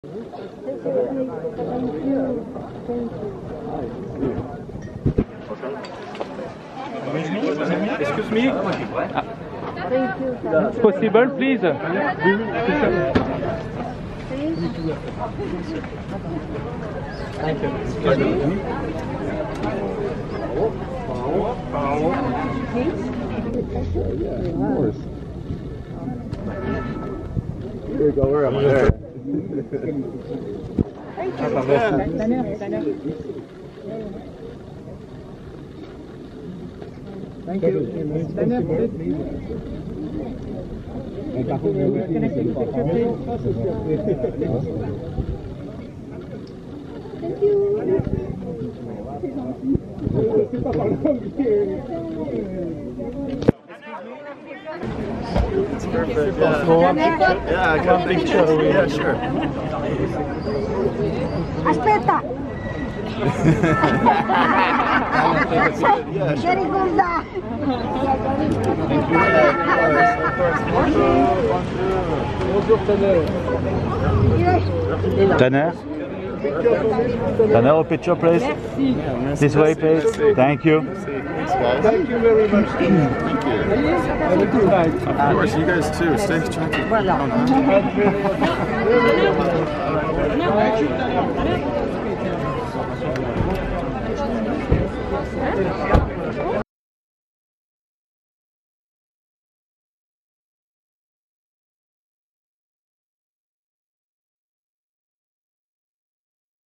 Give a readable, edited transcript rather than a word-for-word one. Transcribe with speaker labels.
Speaker 1: Excuse me. Possible, please. Thank you.
Speaker 2: Of course. Here we go, where am I? There. Thank you. It's perfect. Yeah, I got a picture. Yeah, sure.
Speaker 3: Aspetta!
Speaker 2: Yeah,
Speaker 3: Che ricorda!
Speaker 4: Tanner? Tanner, a picture, please. This way, please. Thank you.
Speaker 2: Thanks, guys. Thank you very much. Thank you. Of course, you guys too. Stay chunky.